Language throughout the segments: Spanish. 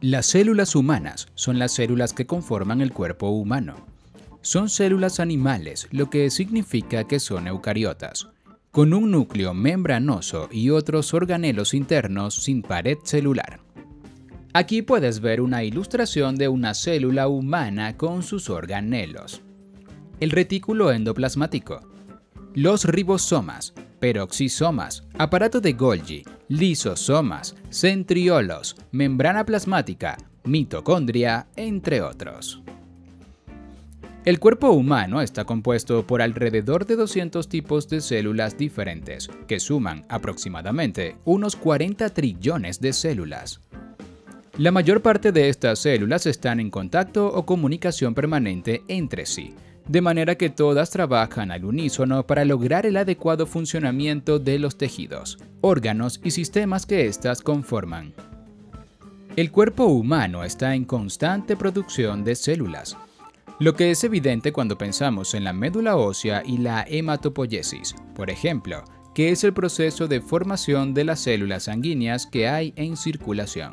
Las células humanas son las células que conforman el cuerpo humano. Son células animales, lo que significa que son eucariotas, con un núcleo membranoso y otros organelos internos sin pared celular. Aquí puedes ver una ilustración de una célula humana con sus organelos. El retículo endoplasmático, los ribosomas, peroxisomas, aparato de Golgi, lisosomas, centriolos, membrana plasmática, mitocondria, entre otros. El cuerpo humano está compuesto por alrededor de 200 tipos de células diferentes, que suman aproximadamente unos 40 trillones de células. La mayor parte de estas células están en contacto o comunicación permanente entre sí, de manera que todas trabajan al unísono para lograr el adecuado funcionamiento de los tejidos, órganos y sistemas que éstas conforman. El cuerpo humano está en constante producción de células, lo que es evidente cuando pensamos en la médula ósea y la hematopoiesis, por ejemplo, que es el proceso de formación de las células sanguíneas que hay en circulación.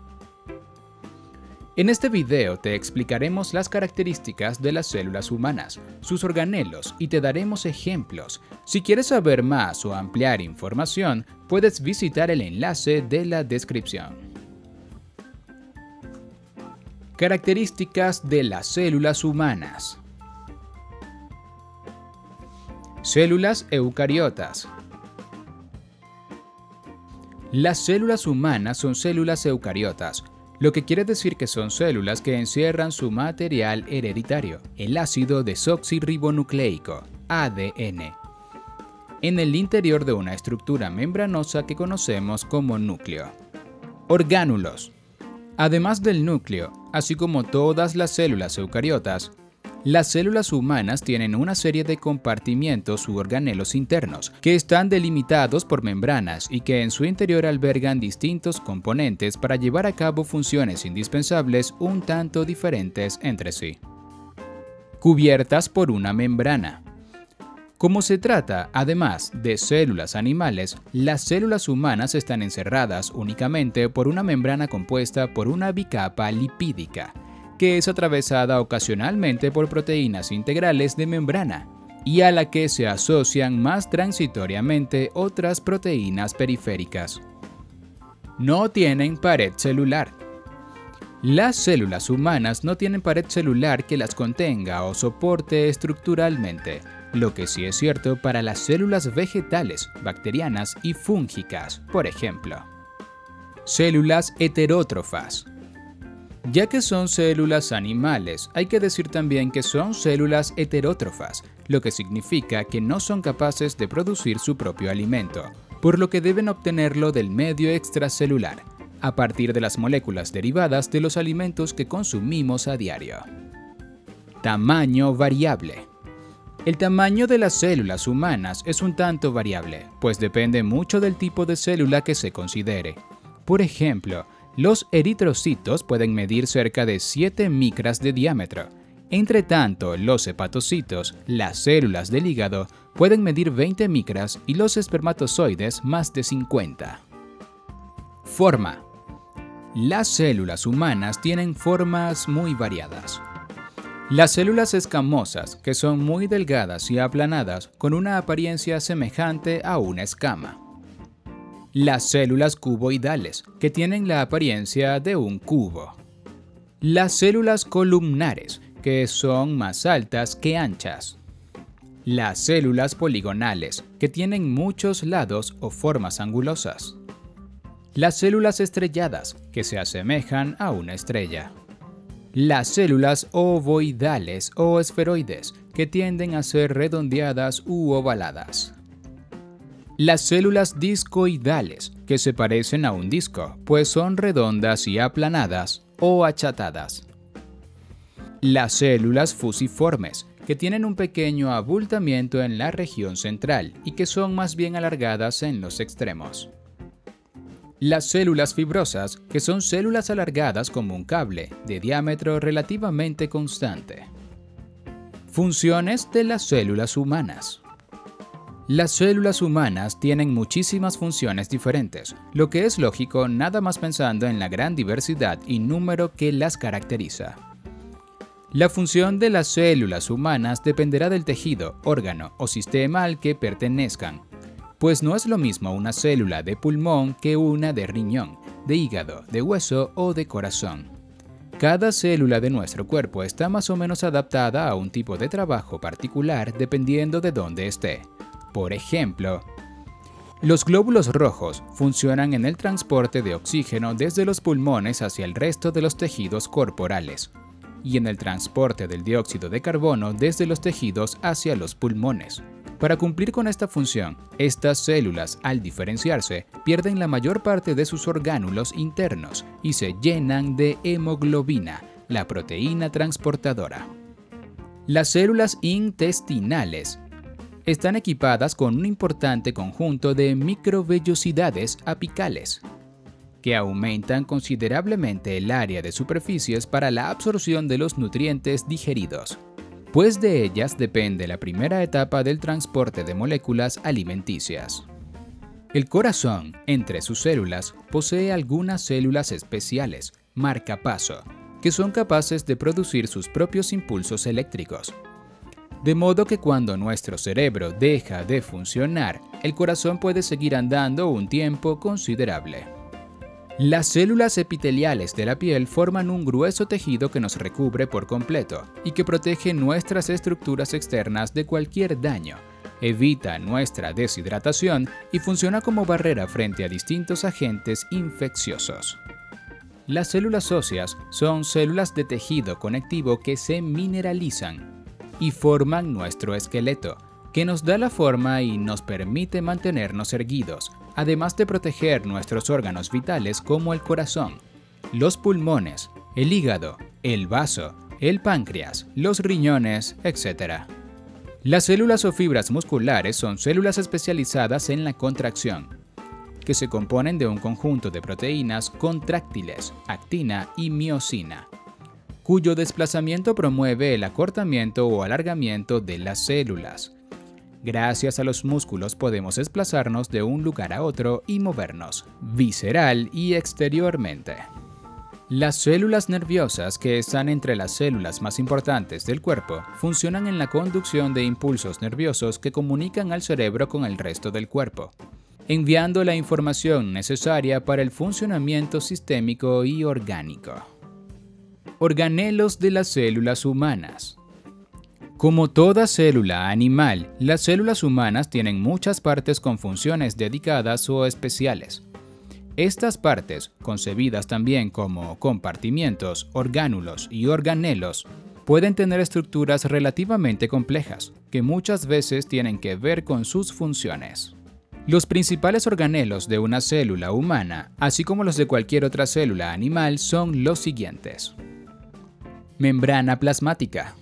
En este video te explicaremos las características de las células humanas, sus organelos y te daremos ejemplos. Si quieres saber más o ampliar información, puedes visitar el enlace de la descripción. Características de las células humanas. Células eucariotas. Las células humanas son células eucariotas, lo que quiere decir que son células que encierran su material hereditario, el ácido desoxirribonucleico, ADN, en el interior de una estructura membranosa que conocemos como núcleo. Orgánulos. Además del núcleo, así como todas las células eucariotas, las células humanas tienen una serie de compartimientos u organelos internos que están delimitados por membranas y que en su interior albergan distintos componentes para llevar a cabo funciones indispensables un tanto diferentes entre sí. Cubiertas por una membrana. Como se trata, además de células animales, las células humanas están encerradas únicamente por una membrana compuesta por una bicapa lipídica, que es atravesada ocasionalmente por proteínas integrales de membrana y a la que se asocian más transitoriamente otras proteínas periféricas. No tienen pared celular. Las células humanas no tienen pared celular que las contenga o soporte estructuralmente, lo que sí es cierto para las células vegetales, bacterianas y fúngicas, por ejemplo. Células heterótrofas. Ya que son células animales, hay que decir también que son células heterótrofas, lo que significa que no son capaces de producir su propio alimento, por lo que deben obtenerlo del medio extracelular, a partir de las moléculas derivadas de los alimentos que consumimos a diario. Tamaño variable. El tamaño de las células humanas es un tanto variable, pues depende mucho del tipo de célula que se considere. Por ejemplo, los eritrocitos pueden medir cerca de 7 micras de diámetro. Entre tanto, los hepatocitos, las células del hígado, pueden medir 20 micras y los espermatozoides más de 50. Forma. Las células humanas tienen formas muy variadas. Las células escamosas, que son muy delgadas y aplanadas, con una apariencia semejante a una escama. Las células cuboidales, que tienen la apariencia de un cubo. Las células columnares, que son más altas que anchas. Las células poligonales, que tienen muchos lados o formas angulosas. Las células estrelladas, que se asemejan a una estrella. Las células ovoidales o esferoides, que tienden a ser redondeadas u ovaladas. Las células discoidales, que se parecen a un disco, pues son redondas y aplanadas o achatadas. Las células fusiformes, que tienen un pequeño abultamiento en la región central y que son más bien alargadas en los extremos. Las células fibrosas, que son células alargadas como un cable, de diámetro relativamente constante. Funciones de las células humanas. Las células humanas tienen muchísimas funciones diferentes, lo que es lógico nada más pensando en la gran diversidad y número que las caracteriza. La función de las células humanas dependerá del tejido, órgano o sistema al que pertenezcan, pues no es lo mismo una célula de pulmón que una de riñón, de hígado, de hueso o de corazón. Cada célula de nuestro cuerpo está más o menos adaptada a un tipo de trabajo particular dependiendo de dónde esté. Por ejemplo, los glóbulos rojos funcionan en el transporte de oxígeno desde los pulmones hacia el resto de los tejidos corporales y en el transporte del dióxido de carbono desde los tejidos hacia los pulmones. Para cumplir con esta función, estas células, al diferenciarse, pierden la mayor parte de sus orgánulos internos y se llenan de hemoglobina, la proteína transportadora. Las células intestinales están equipadas con un importante conjunto de microvellosidades apicales, que aumentan considerablemente el área de superficies para la absorción de los nutrientes digeridos, pues de ellas depende la primera etapa del transporte de moléculas alimenticias. El corazón, entre sus células, posee algunas células especiales, marcapaso, que son capaces de producir sus propios impulsos eléctricos. De modo que cuando nuestro cerebro deja de funcionar, el corazón puede seguir andando un tiempo considerable. Las células epiteliales de la piel forman un grueso tejido que nos recubre por completo y que protege nuestras estructuras externas de cualquier daño, evita nuestra deshidratación y funciona como barrera frente a distintos agentes infecciosos. Las células óseas son células de tejido conectivo que se mineralizan y forman nuestro esqueleto, que nos da la forma y nos permite mantenernos erguidos, además de proteger nuestros órganos vitales como el corazón, los pulmones, el hígado, el vaso, el páncreas, los riñones, etc. Las células o fibras musculares son células especializadas en la contracción, que se componen de un conjunto de proteínas contráctiles, actina y miosina, cuyo desplazamiento promueve el acortamiento o alargamiento de las células. Gracias a los músculos podemos desplazarnos de un lugar a otro y movernos, visceral y exteriormente. Las células nerviosas, que están entre las células más importantes del cuerpo, funcionan en la conducción de impulsos nerviosos que comunican al cerebro con el resto del cuerpo, enviando la información necesaria para el funcionamiento sistémico y orgánico. Organelos de las células humanas. Como toda célula animal, las células humanas tienen muchas partes con funciones dedicadas o especiales. Estas partes, concebidas también como compartimientos, orgánulos y organelos, pueden tener estructuras relativamente complejas, que muchas veces tienen que ver con sus funciones. Los principales organelos de una célula humana, así como los de cualquier otra célula animal, son los siguientes. Membrana plasmática.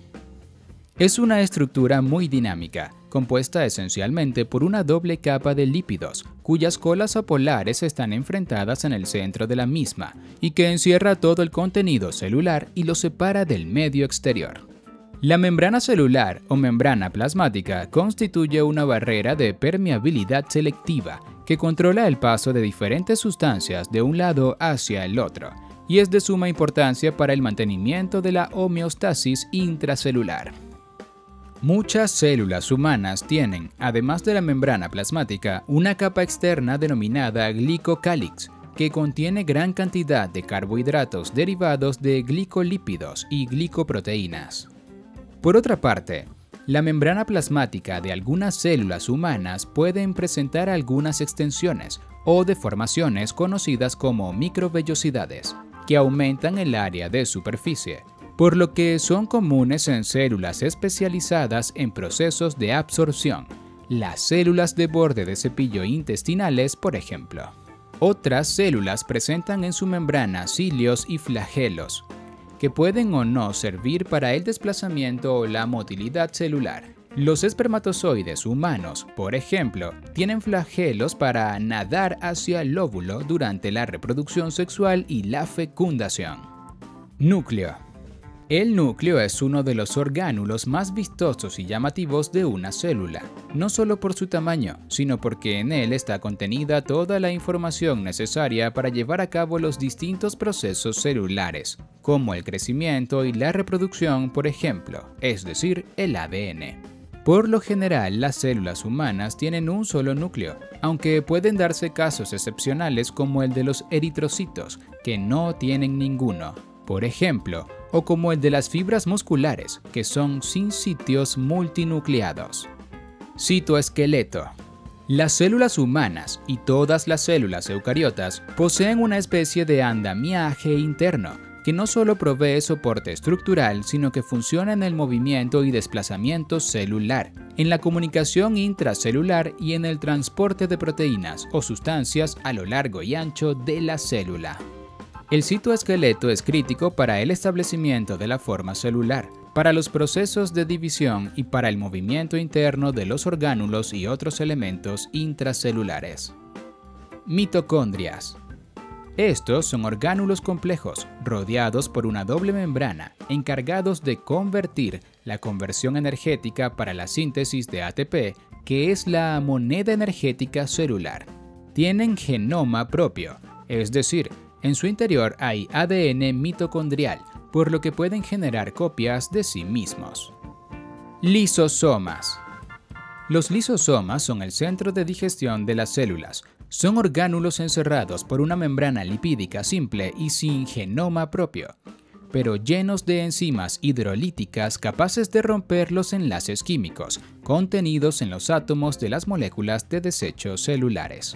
Es una estructura muy dinámica, compuesta esencialmente por una doble capa de lípidos, cuyas colas apolares están enfrentadas en el centro de la misma y que encierra todo el contenido celular y lo separa del medio exterior. La membrana celular o membrana plasmática constituye una barrera de permeabilidad selectiva que controla el paso de diferentes sustancias de un lado hacia el otro y es de suma importancia para el mantenimiento de la homeostasis intracelular. Muchas células humanas tienen, además de la membrana plasmática, una capa externa denominada glicocálix, que contiene gran cantidad de carbohidratos derivados de glicolípidos y glicoproteínas. Por otra parte, la membrana plasmática de algunas células humanas pueden presentar algunas extensiones o deformaciones conocidas como microvellosidades, que aumentan el área de superficie, por lo que son comunes en células especializadas en procesos de absorción, las células de borde de cepillo intestinales, por ejemplo. Otras células presentan en su membrana cilios y flagelos, que pueden o no servir para el desplazamiento o la motilidad celular. Los espermatozoides humanos, por ejemplo, tienen flagelos para nadar hacia el óvulo durante la reproducción sexual y la fecundación. Núcleo. El núcleo es uno de los orgánulos más vistosos y llamativos de una célula, no solo por su tamaño, sino porque en él está contenida toda la información necesaria para llevar a cabo los distintos procesos celulares, como el crecimiento y la reproducción, por ejemplo, es decir, el ADN. Por lo general, las células humanas tienen un solo núcleo, aunque pueden darse casos excepcionales como el de los eritrocitos, que no tienen ninguno, por ejemplo, o como el de las fibras musculares, que son sinsitios multinucleados. Citoesqueleto. Las células humanas y todas las células eucariotas poseen una especie de andamiaje interno, que no solo provee soporte estructural, sino que funciona en el movimiento y desplazamiento celular, en la comunicación intracelular y en el transporte de proteínas o sustancias a lo largo y ancho de la célula. El citoesqueleto es crítico para el establecimiento de la forma celular, para los procesos de división y para el movimiento interno de los orgánulos y otros elementos intracelulares. Mitocondrias. Estos son orgánulos complejos, rodeados por una doble membrana, encargados de convertir la conversión energética para la síntesis de ATP, que es la moneda energética celular. Tienen genoma propio, es decir, en su interior hay ADN mitocondrial, por lo que pueden generar copias de sí mismos. Lisosomas. Los lisosomas son el centro de digestión de las células. Son orgánulos encerrados por una membrana lipídica simple y sin genoma propio, pero llenos de enzimas hidrolíticas capaces de romper los enlaces químicos contenidos en los átomos de las moléculas de desechos celulares.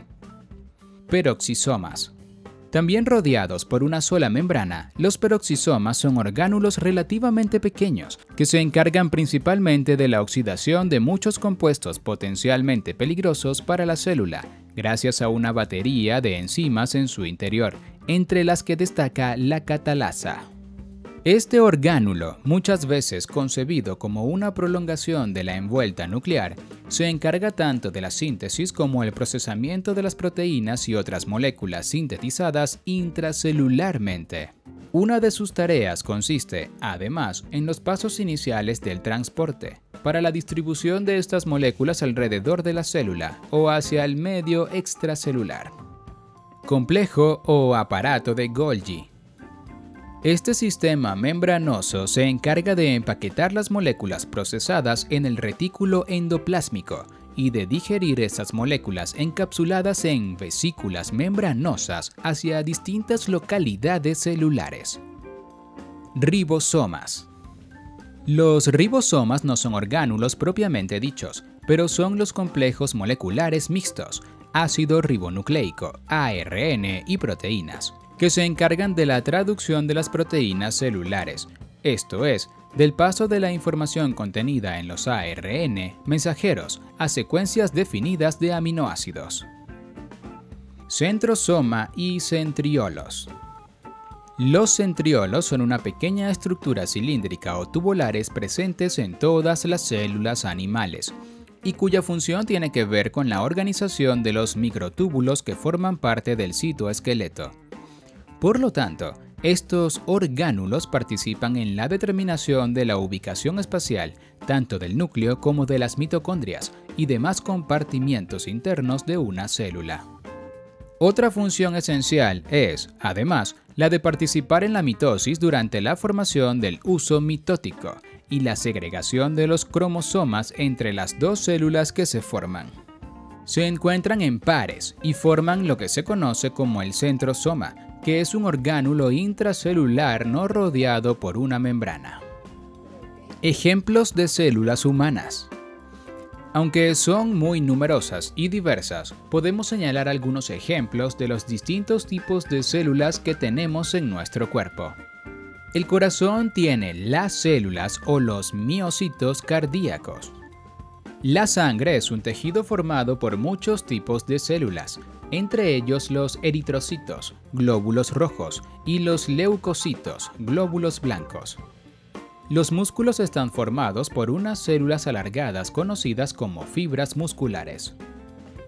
Peroxisomas. También rodeados por una sola membrana, los peroxisomas son orgánulos relativamente pequeños que se encargan principalmente de la oxidación de muchos compuestos potencialmente peligrosos para la célula, gracias a una batería de enzimas en su interior, entre las que destaca la catalasa. Este orgánulo, muchas veces concebido como una prolongación de la envuelta nuclear, se encarga tanto de la síntesis como el procesamiento de las proteínas y otras moléculas sintetizadas intracelularmente. Una de sus tareas consiste, además, en los pasos iniciales del transporte, para la distribución de estas moléculas alrededor de la célula o hacia el medio extracelular. Complejo o aparato de Golgi. Este sistema membranoso se encarga de empaquetar las moléculas procesadas en el retículo endoplásmico y de digerir esas moléculas encapsuladas en vesículas membranosas hacia distintas localidades celulares. Ribosomas. Los ribosomas no son orgánulos propiamente dichos, pero son los complejos moleculares mixtos, ácido ribonucleico, ARN y proteínas, que se encargan de la traducción de las proteínas celulares, esto es, del paso de la información contenida en los ARN mensajeros a secuencias definidas de aminoácidos. Centrosoma y centriolos. Los centriolos son una pequeña estructura cilíndrica o tubulares presentes en todas las células animales, y cuya función tiene que ver con la organización de los microtúbulos que forman parte del citoesqueleto. Por lo tanto, estos orgánulos participan en la determinación de la ubicación espacial tanto del núcleo como de las mitocondrias y demás compartimientos internos de una célula. Otra función esencial es, además, la de participar en la mitosis durante la formación del uso mitótico y la segregación de los cromosomas entre las dos células que se forman. Se encuentran en pares y forman lo que se conoce como el centrosoma, que es un orgánulo intracelular no rodeado por una membrana. Ejemplos de células humanas. Aunque son muy numerosas y diversas, podemos señalar algunos ejemplos de los distintos tipos de células que tenemos en nuestro cuerpo. El corazón tiene las células o los miocitos cardíacos. La sangre es un tejido formado por muchos tipos de células, entre ellos los eritrocitos, glóbulos rojos, y los leucocitos, glóbulos blancos. Los músculos están formados por unas células alargadas conocidas como fibras musculares.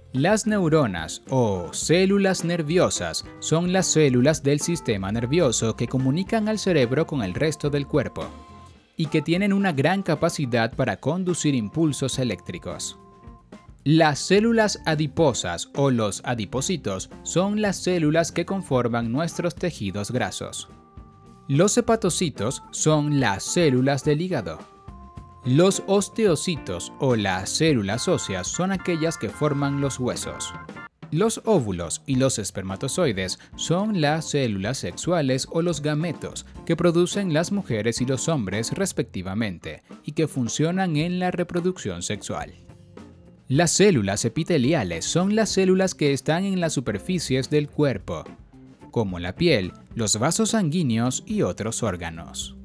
Las neuronas o células nerviosas son las células del sistema nervioso que comunican al cerebro con el resto del cuerpo y que tienen una gran capacidad para conducir impulsos eléctricos. Las células adiposas o los adipocitos son las células que conforman nuestros tejidos grasos. Los hepatocitos son las células del hígado. Los osteocitos o las células óseas son aquellas que forman los huesos. Los óvulos y los espermatozoides son las células sexuales o los gametos que producen las mujeres y los hombres respectivamente y que funcionan en la reproducción sexual. Las células epiteliales son las células que están en las superficies del cuerpo, como la piel, los vasos sanguíneos y otros órganos.